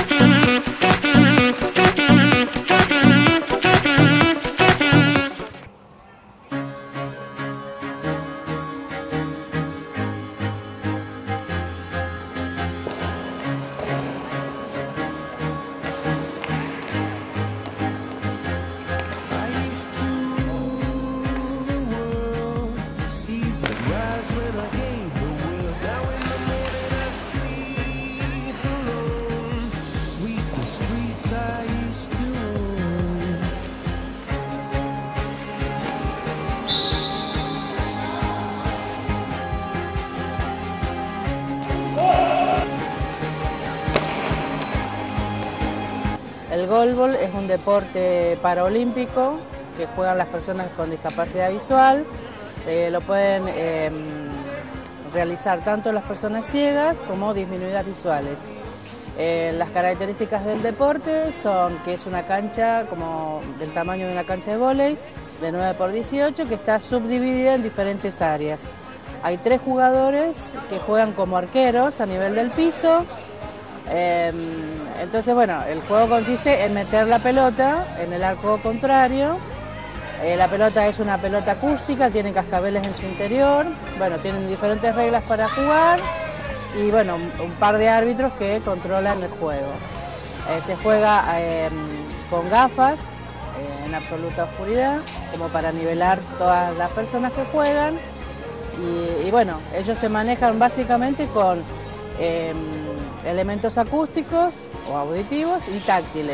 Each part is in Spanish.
El goalball es un deporte paraolímpico que juegan las personas con discapacidad visual. Lo pueden realizar tanto las personas ciegas como disminuidas visuales. Las características del deporte son que es una cancha como del tamaño de una cancha de vóley, de 9 por 18, que está subdividida en diferentes áreas. Hay 3 jugadores que juegan como arqueros a nivel del piso. Entonces, bueno, el juego consiste en meter la pelota en el arco contrario. La pelota es una pelota acústica, tiene cascabeles en su interior. Bueno, tienen diferentes reglas para jugar y, bueno, un par de árbitros que controlan el juego. Se juega con gafas en absoluta oscuridad, como para nivelar todas las personas que juegan. Y bueno, ellos se manejan básicamente con elementos acústicos o auditivos y táctiles.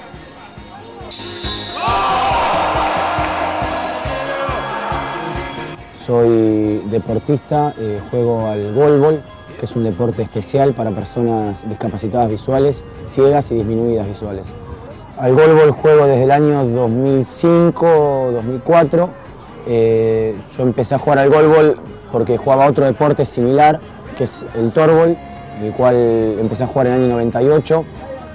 Soy deportista, juego al goalball, que es un deporte especial para personas discapacitadas visuales, ciegas y disminuidas visuales. Al goalball juego desde el año 2005-2004. Yo empecé a jugar al goalball porque jugaba otro deporte similar, que es el torball, el cual empecé a jugar en el año 98,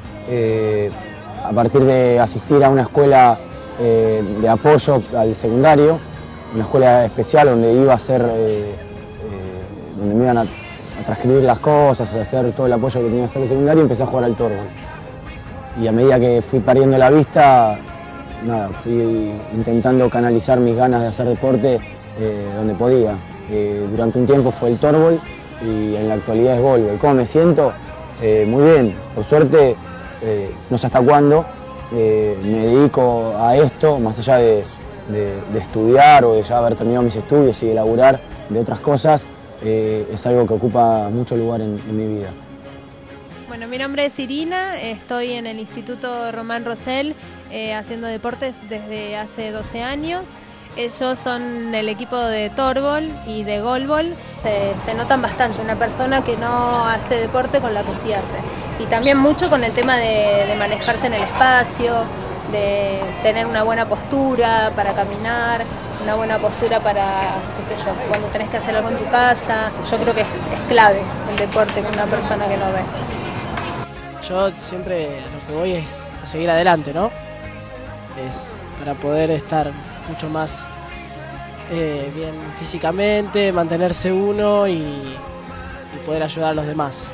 a partir de asistir a una escuela de apoyo al secundario, una escuela especial donde iba a hacer, donde me iban a transcribir las cosas, a hacer todo el apoyo que tenía que hacer el secundario, y empecé a jugar al torball. Y a medida que fui perdiendo la vista, nada, fui intentando canalizar mis ganas de hacer deporte donde podía. Durante un tiempo fue el torball y en la actualidad es goalball. ¿Cómo me siento? Muy bien, por suerte, no sé hasta cuándo, me dedico a esto, más allá de estudiar o de ya haber terminado mis estudios y de laburar de otras cosas, es algo que ocupa mucho lugar en mi vida. Bueno, mi nombre es Irina, estoy en el Instituto Román Rosell haciendo deportes desde hace 12 años. Ellos son el equipo de torball y de goalball. Se notan bastante, una persona que no hace deporte con la que sí hace. Y también mucho con el tema de manejarse en el espacio, de tener una buena postura para caminar, una buena postura para, qué sé yo, cuando tenés que hacer algo en tu casa. Yo creo que es clave el deporte con una persona que no ve. Yo siempre lo que voy es a seguir adelante, ¿no? Es para poder estar mucho más bien físicamente, mantenerse uno y poder ayudar a los demás.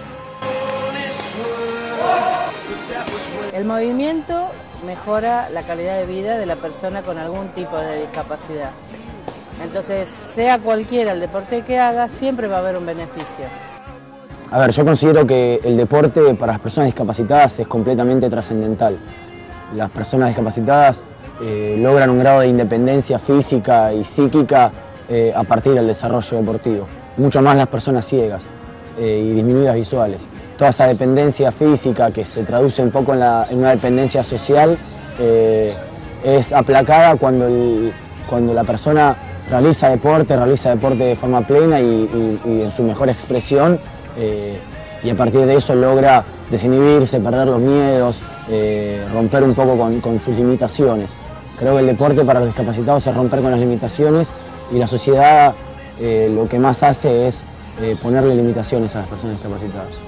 El movimiento mejora la calidad de vida de la persona con algún tipo de discapacidad. Entonces, sea cualquiera el deporte que haga, siempre va a haber un beneficio. A ver, yo considero que el deporte para las personas discapacitadas es completamente trascendental. Las personas discapacitadas logran un grado de independencia física y psíquica a partir del desarrollo deportivo. Mucho más las personas ciegas y disminuidas visuales. Toda esa dependencia física que se traduce un poco en una dependencia social es aplacada cuando la persona realiza deporte de forma plena y en su mejor expresión, y a partir de eso logra desinhibirse, perder los miedos, romper un poco con sus limitaciones. Creo que el deporte para los discapacitados es romper con las limitaciones y la sociedad lo que más hace es ponerle limitaciones a las personas discapacitadas.